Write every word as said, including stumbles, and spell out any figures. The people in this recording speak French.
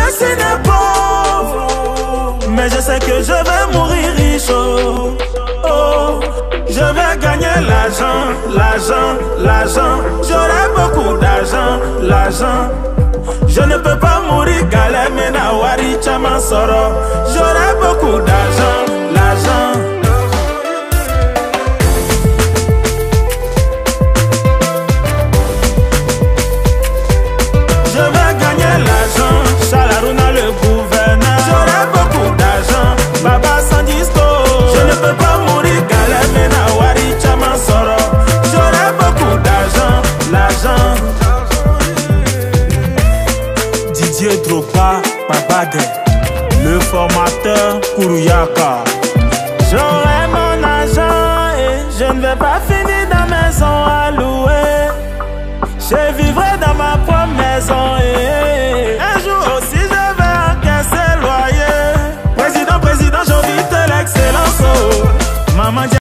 destinée pauvre, mais je sais que je vais mourir riche. Oh, oh. Je vais gagner l'argent, l'argent, l'argent. J'aurai beaucoup d'argent, l'argent. Je ne peux pas mourir galère, mais nawari chaman soro. J'aurai beaucoup d'argent, l'argent. Je vais gagner l'argent, Chalaruna le gouverneur. J'aurai beaucoup d'argent, Baba Sandisco. Je ne peux pas mourir galère, mais nawari chaman soro. J'aurai beaucoup d'argent, l'argent. Didier Drogba, Babade, le formateur Kuruyaka. J'aurai mon argent et je ne vais pas faire